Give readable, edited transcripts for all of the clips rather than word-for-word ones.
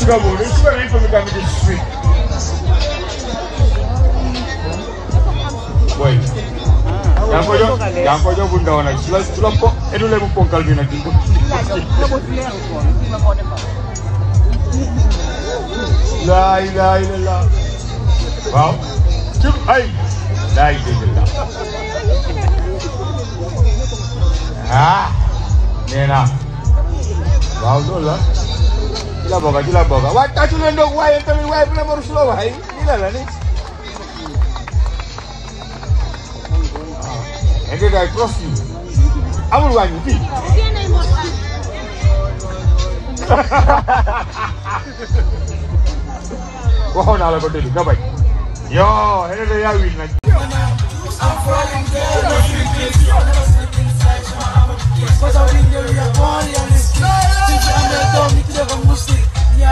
sugar bowl. The sugar ain't from the guy with sweet. Boy. Yang kojo bunda wana. Sula po. Edu lemu pongkal bina kintu. La ilaha illallah. Wow. Cuk ay. La ilaha illallah. Ah. Nena. Wow dola. Gila boga. Why touch you ndog why enta mi why pula moru slow hai. Gila la ni. And then I trust you. I will want you. Go on, I'll go to you. Go bye. Yo, here they are. I'm falling down. Because I'm in the real body and it's I'm a Muslim.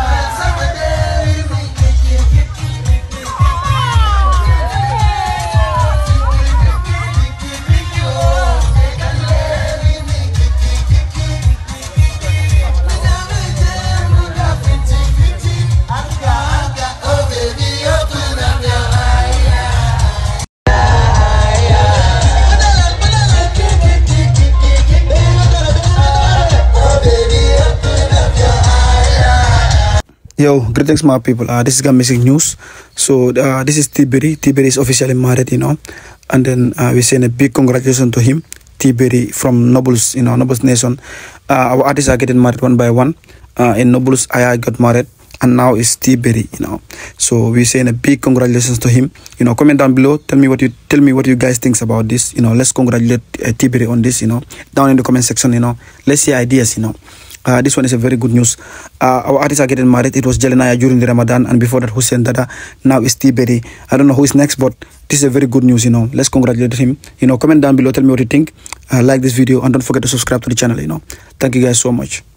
Yo, greetings my people. This is Gamesic News. So this is T-Berry. T-Berry is officially married, and then we send a big congratulations to him, T-Berry from Nobles, Nobles Nation. Our artists are getting married one by one. In Nobles, I got married, and now it's T-Berry, So we send a big congratulations to him. Comment down below. Tell me what you guys think about this. Let's congratulate T-Berry on this. Down in the comment section. Let's see ideas. This one is a very good news. Our artists are getting married. It was Jelenaya during the Ramadan, and before that Hussein Dada. Now it's T-Berry. I don't know who is next, but this is a very good news. Let's congratulate him. Comment down below. Tell me what you think. Like this video and don't forget to subscribe to the channel. Thank you guys so much.